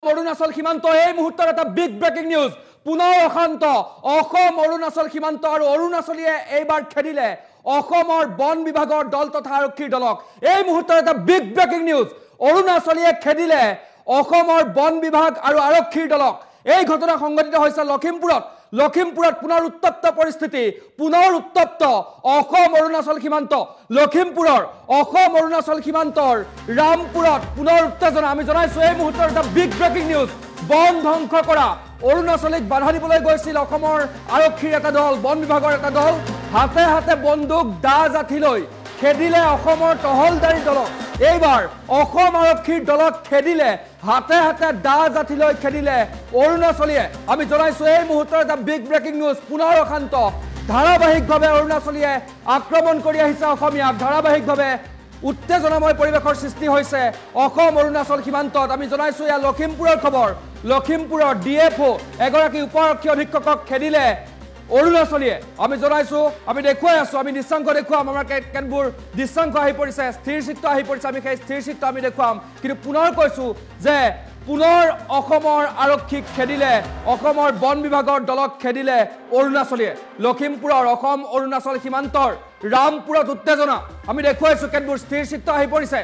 অৰুণাচল সীমান্ত এই মুহূৰ্তত এটা বিগ ব্ৰেকিং নিউজ পুনৰ অশান্ত অসম অৰুণাচল সীমান্ত আৰু অৰুণাচলীয়ে এইবাৰ খেদিলে অসমৰ বন বিভাগৰ দল তথা আৰক্ষীৰ দলক এই মুহূৰ্তত এটা বিগ ব্ৰেকিং নিউজ অৰুণাচলীয়ে খেদিলে অসমৰ বন বিভাগ আৰু আৰক্ষীৰ দলক এই ঘটনা সংঘটিত হৈছে লখিমপুৰত পুনৰ উত্তপ্ত পৰিস্থিতি পুনৰ উত্তপ্ত অসম অৰুণাচল সীমান্ত লখিমপুৰৰ অসম অৰুণাচল সীমান্তৰ ৰামপুৰত পুনৰ উত্তেজনা আমি জনাইছো এই মুহূৰ্তত এটা বিগ ব্ৰেকিং নিউজ বন ধ্বংস কৰা অৰুণাচলীক বাধা দিবলৈ গৈছিল অসমৰ আৰক্ষীৰ এটা দল বন বিভাগৰ এটা দল হাতে হাতে বন্দুক দা জাঠি লৈ খেদিলে অসমৰ টহলদাৰী দলক এইবাৰ অসম আৰক্ষীৰ দলক খেদিলে হাতে হাতে দা জাঠি লৈ খেদিলে অৰুণাচলীয়ে আমি জনাইছো এই মুহূৰ্তত এটা বিগ ব্ৰেকিং নিউজ পুনৰ অশান্ত ধাৰাবাহিকভাৱে অৰুণাচলীয়ে আক্ৰমণ কৰি আহিছে অসমীয়াক ধাৰাবাহিকভাৱে উত্তেজনাময় পৰিৱেশৰ সৃষ্টি হৈছে অসম অৰুণাচল সীমান্তত আমি জনাইছো এয়া লখিমপুৰৰ খবৰ লখিমপুৰৰ ডিএফও এগৰাকী উপ-আৰক্ষী অধীক্ষকক খেদিলে অৰুণাচলীয়ে আমি জনাইছো আমি দেখুৱাই আছো আমি দৃশ্যাংশ দেখুৱাম আমাৰ কেতবোৰ দৃশ্যাংশ আহি পৰিছে স্থিৰ চিত্ৰ আহি পৰিছে আমি সেই স্থিৰ চিত্ৰ আমি দেখুৱাম কিন্তু পুনৰ কৈছো যে পুনৰ অসমৰ আৰক্ষীক খেদিলে অসমৰ বন বিভাগৰ দলক খেদিলে অৰুণাচলীয়ে লখিমপুৰৰ অসম অৰুণাচল সীমান্তৰ ৰামপুৰত উত্তেজনা আমি দেখুৱাইছো কেতবোৰ স্থিৰ চিত্ৰ আহি পৰিছে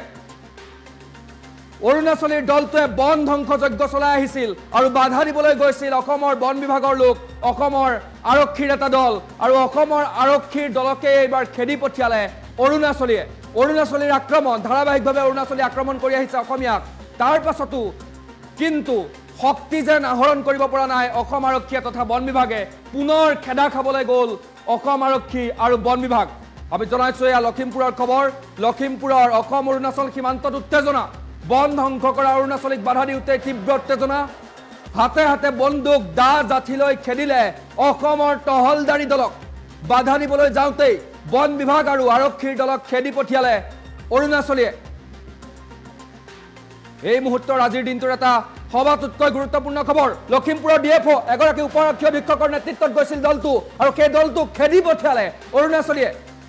অৰুণাচলীৰ দলটোৱে বন ধ্বংসযজ্ঞ চলাই আহিছিল আৰু বাধা দিবলৈ গৈছিল অসমৰ বন বিভাগৰ লোক অসমৰ আৰক্ষীৰ এটা দল আৰু অসমৰ আৰক্ষীৰ দলকে এইবাৰ খেদি পঠিয়ালে অৰুণাচলীৰ আক্ৰমণ ধাৰাবাহিকভাৱে অৰুণাচলী আক্ৰমণ কৰি আহিছে অসমীয়াক তাৰ পাছতো কিন্তু শক্তি যেন আহৰণ কৰিব পৰা নাই অসম আৰক্ষীয়ে তথা বন বিভাগে পুনৰ খেদা খাবলৈ গ'ল অসম আৰক্ষী আৰু বন বিভাগ আমি জনাইছো এয়া লখিমপুৰৰ খবৰ লখিমপুৰৰ অসম অৰুণাচল সীমান্তত উত্তেজনা বন ধ্বংস কৰা অৰুণাচলীক বাধা দিওঁতে তীব্ৰ উত্তেজনা হাতে হাতে বন্দুক দা জাঠি লৈ খেদিলে অসমৰ টহলদাৰী দলক বাধা দিবলৈ যাওঁতেই বন বিভাগ আৰু আৰক্ষীৰ দলক খেদি পঠিয়ালে অৰুণাচলীয়ে এই মুহূৰ্তৰ আজিৰ দিনটোৰ এটা সবাতোতকৈ গুৰুত্বপূৰ্ণ খবৰ লখিমপুৰৰ ডিএফও এগৰাকী উপ-আৰক্ষী অধীক্ষকৰ নেতৃত্বত গৈছিল দলটো আৰু সেই দলটোক খেদি পঠিয়ালে অৰুণাচলীয়ে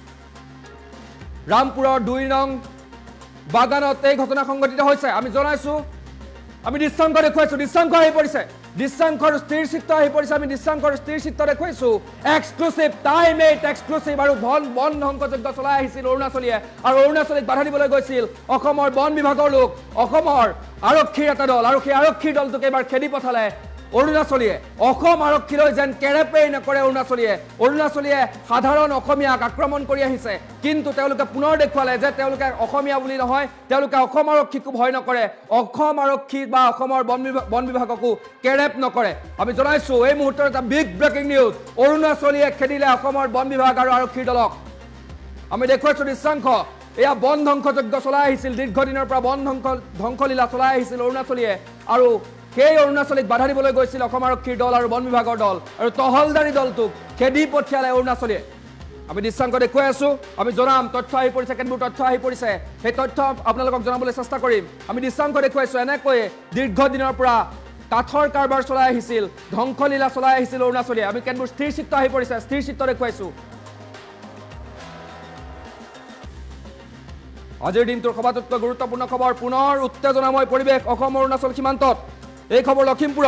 ৰামপুৰৰ 2 নং বাগানত এই ঘটনা সংঘটিত হৈছে আমি জনাইছো আমি দৃশ্যাংশ দেখুৱাইছো দৃশ্যাংশ আহি পৰিছে দৃশ্যাংশৰ স্থিৰ চিত্ৰ আহি পৰিছে আমি দৃশ্যাংশৰ স্থিৰ চিত্ৰ দেখুৱাইছো এক্সক্লুসিভ টাইম এইট এক্সক্লুসিভ আৰু বন ধ্বংসযজ্ঞ চলাই আহিছিল অৰুণাচলীয়ে আৰু অৰুণাচলীক বাধা দিবলৈ গৈছিল অসমৰ বন বিভাগৰ লোক অসমৰ আৰক্ষীৰ এটা দল আৰু সেই আৰক্ষীৰ দলটোক এবাৰ খেদি পঠালে অৰুণাচলীয়ে অসম আৰক্ষীলৈ যেন কেৰেপেই নকৰে অৰুণাচলীয়ে সাধাৰণ অসমীয়াক আক্ৰমণ কৰি আহিছে কিন্তু তেওঁলোকে পুনৰ দেখুৱালে যে তেওঁলোকে অসমীয়া বুলি নহয় তেওঁলোকে অসম আৰক্ষীকো ভয় নকৰে অসম আৰক্ষী বা অসমৰ বন বিভাগকো কেৰেপ নকৰে আমি জনাইছো এই মুহূৰ্তত এটা বিগ ব্ৰেকিং নিউজ অৰুণাচলীয়ে খেদিলে অসমৰ বন বিভাগ আৰু আৰক্ষীৰ দলক আমি দেখুৱাইছো দৃশ্যাংশ এয়া বন ধ্বংসযজ্ঞ চলাই আহিছিল দীৰ্ঘদিনৰ পৰা বন ধ্বংসলীলা চলাই আহিছিল অৰুণাচলীয়ে আৰু সেই অৰুণাচলীক বাধা দিবলৈ গৈছিল অসম আৰক্ষীৰ দল আৰু বন বিভাগৰ দল আৰু টহলদাৰী দলটোক খেদি পঠিয়ালে অৰুণাচলীয়ে আমি দৃশ্যাংশ দেখুৱাই আছো আমি জনাম তথ্য আহি পৰিছে কেতবোৰ তথ্য আহি পৰিছে সেই তথ্য আপোনালোকক জনাবলৈ চেষ্টা কৰিম আমি দৃশ্যাংশ দেখুৱাইছো এনেকৈ দীৰ্ঘদিনৰ পৰা কাঠৰ কাৰবাৰ চলাই আহিছিল ধ্বংসলীলা চলাই আহিছিল অৰুণাচলীয়ে আমি কেতবোৰ স্থিৰ চিত্ৰ আহি পৰিছে স্থিৰ চিত্ৰ দেখুৱাইছো আজিৰ দিনটোৰ সবাতোতকৈ গুৰুত্বপূৰ্ণ খবৰ পুনৰ উত্তেজনাময় পৰিৱেশ অসম অৰুণাচল সীমান্তত এই খবৰ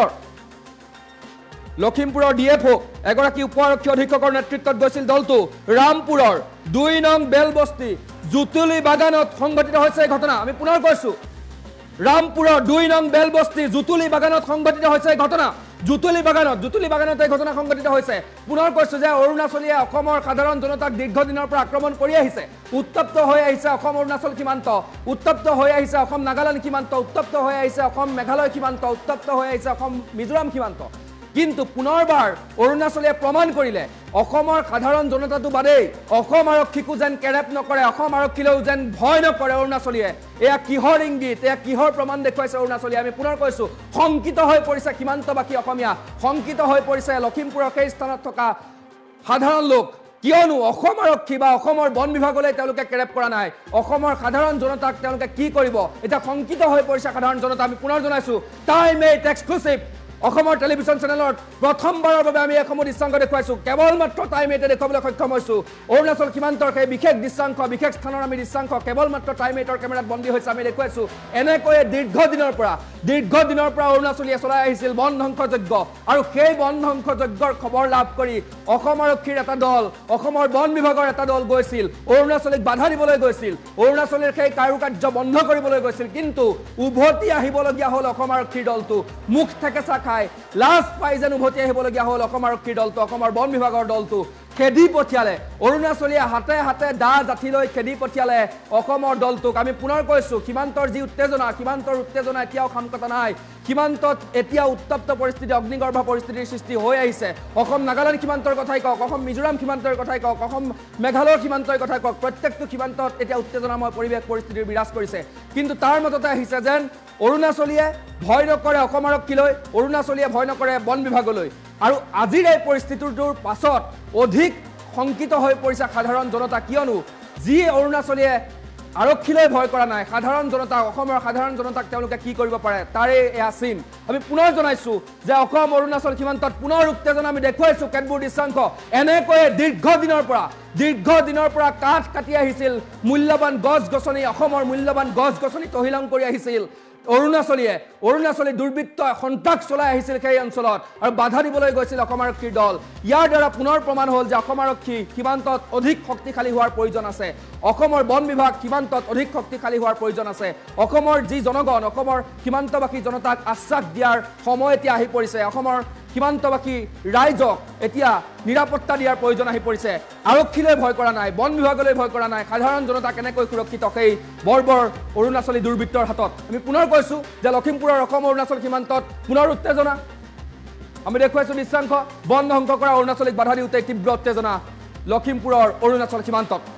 লখিমপুৰৰ ডিএফও এগৰাকী উপ-আৰক্ষী অধীক্ষকৰ নেতৃত্বত গৈছিল দলটো ৰামপুৰৰ 2 নং বেলবস্তি জুতুলি বাগানত সংঘটিত হৈছে এই ঘটনা আমি পুনৰ কৈছো ৰামপুৰৰ 2 নং বেলবস্তি জুতুলি বাগানত সংঘটিত হৈছে এই ঘটনা জুতুলি বাগানত এই ঘটনা সংঘটিত হৈছে পুনৰ কৈছো যে অৰুণাচলীয়ে অসমৰ সাধাৰণ জনতাক দীৰ্ঘদিনৰ পৰা আক্ৰমণ কৰি আহিছে উত্তপ্ত হৈ আহিছে অসম অৰুণাচল সীমান্ত উত্তপ্ত হৈ আহিছে অসম নাগালেণ্ড সীমান্ত উত্তপ্ত হৈ আহিছে অসম মেঘালয় সীমান্ত উত্তপ্ত হৈ আহিছে অসম মিজোৰাম সীমান্ত কিন্তু পুনৰবাৰ অৰুণাচলীয়ে প্ৰমাণ কৰিলে অসমৰ সাধাৰণ জনতাটো বাদেই অসম আৰক্ষীকো যেন কেৰেপ নকৰে অসম আৰক্ষীলৈও যেন ভয় নকৰে অৰুণাচলীয়ে এয়া কিহৰ ইংগিত এয়া কিহৰ প্ৰমাণ দেখুৱাইছে অৰুণাচলীয়ে আমি পুনৰ কৈছো শংকিত হৈ পৰিছে সীমান্তবাসী অসমীয়া শংকিত হৈ পৰিছে লখিমপুৰৰ সেই স্থানত থকা সাধাৰণ লোক কিয়নো অসম আৰক্ষী বা অসমৰ বন বিভাগলৈ তেওঁলোকে কেৰেপ কৰা নাই অসমৰ সাধাৰণ জনতাক তেওঁলোকে কি কৰিব এটা শংকিত হৈ পৰিছে সাধাৰণ জনতা আমি পুনৰ জনাইছো টাইম এইট এক্সক্লুসিভ অসমৰ টেলিভিছন চেনেলত প্ৰথমবাৰৰ বাবে আমি এসমুহ দৃশ্যাংশ দেখুৱাইছোঁ কেৱল মাত্ৰ টাইম এইটে দেখুৱাবলৈ সক্ষম হৈছোঁ অৰুণাচল সীমান্তৰ সেই বিশেষ দৃশ্যাংশ বিশেষ স্থানৰ আমি দৃশ্যাংশ কেৱল মাত্ৰ টাইম এইটৰ কেমেৰাত বন্দী হৈছে আমি দেখুৱাইছোঁ এনেকৈয়ে দীৰ্ঘদিনৰ পৰা অৰুণাচলীয়ে চলাই আহিছিল বন ধ্বংস যজ্ঞ আৰু সেই বন ধ্বংস যজ্ঞৰ খবৰ লাভ কৰি অসম আৰক্ষীৰ এটা দল অসমৰ বন বিভাগৰ এটা দল গৈছিল অৰুণাচলীক বাধা দিবলৈ গৈছিল অৰুণাচলীৰ সেই কাৰুকাৰ্য বন্ধ কৰিবলৈ গৈছিল কিন্তু উভতি আহিবলগীয়া হ'ল অসম আৰক্ষীৰ দলটো মুখ থেকেচা খাই লাজ পাই যেন উভতি আহিবলগীয়া হ'ল অসম আৰক্ষীৰ দলটো অসমৰ বন বিভাগৰ দলটো খেদি পঠিয়ালে অৰুণাচলীয়ে হাতে হাতে দা জাঠি লৈ খেদি পঠিয়ালে অসমৰ দলটোক আমি পুনৰ কৈছোঁ সীমান্তৰ যি উত্তেজনা এতিয়াও খামকটা নাই সীমান্তত এতিয়া উত্তপ্ত পৰিস্থিতি অগ্নিগৰ্ভ পৰিস্থিতিৰ সৃষ্টি হৈ আহিছে অসম নাগালেণ্ড সীমান্তৰ কথাই কওক অসম মিজোৰাম সীমান্তৰ কথাই কওক অসম মেঘালয়ৰ সীমান্তৰ কথাই কওক প্ৰত্যেকটো সীমান্তত এতিয়া উত্তেজনাময় পৰিৱেশ পৰিস্থিতিৰ বিৰাজ কৰিছে কিন্তু তাৰ মাজতে আহিছে যেন অৰুণাচলীয়ে ভয় নকৰে অসম আৰক্ষীলৈ অৰুণাচলীয়ে ভয় নকৰে বন বিভাগলৈ আৰু আজিৰ এই পৰিস্থিতিটোৰ পাছত অধিক শংকিত হৈ পৰিছে সাধাৰণ জনতা কিয়নো যি অৰুণাচলীয়ে আৰক্ষীলৈ ভয় কৰা নাই সাধাৰণ জনতা অসমৰ সাধাৰণ জনতাক তেওঁলোকে কি কৰিব পাৰে তাৰে এয়া চিন আমি পুনৰ জনাইছোঁ যে অসম অৰুণাচল সীমান্তত পুনৰ উত্তেজনা আমি দেখুৱাইছোঁ কেতবোৰ দৃশ্যাংশ এনেকৈয়ে দীৰ্ঘদিনৰ পৰা কাঠ কাটি আহিছিল মূল্যৱান গছ-গছনি অসমৰ মূল্যৱান গছ-গছনি তহিলং কৰি আহিছিল অৰুণাচলী দুৰ্বৃত্ত সন্ত্ৰাস চলাই আহিছিল সেই অঞ্চলত আৰু বাধা দিবলৈ গৈছিল অসম আৰক্ষীৰ দল ইয়াৰ দ্বাৰা পুনৰ প্ৰমাণ হ'ল যে অসম আৰক্ষী সীমান্তত অধিক শক্তিশালী হোৱাৰ প্ৰয়োজন আছে অসমৰ বন বিভাগ সীমান্তত অধিক শক্তিশালী হোৱাৰ প্ৰয়োজন আছে অসমৰ যি জনগণ অসমৰ সীমান্তবাসী জনতাক আশ্বাস দিয়াৰ সময় এতিয়া আহি পৰিছে অসমৰ সীমান্তবাসী ৰাইজক এতিয়া নিৰাপত্তা দিয়াৰ প্ৰয়োজন আহি পৰিছে আৰক্ষীলৈ ভয় কৰা নাই বন বিভাগলৈ ভয় কৰা নাই সাধাৰণ জনতা কেনেকৈ সুৰক্ষিত সেই বৰ্বৰ অৰুণাচলী দুৰ্বৃত্তৰ হাতত আমি পুনৰ কৈছোঁ যে লখিমপুৰৰ অসম অৰুণাচল সীমান্তত পুনৰ উত্তেজনা আমি দেখুৱাইছোঁ দৃশ্যাংশ বন ধ্বংস কৰা অৰুণাচলীক বাধা দিওঁতে তীব্ৰ উত্তেজনা লখিমপুৰৰ অৰুণাচল সীমান্তত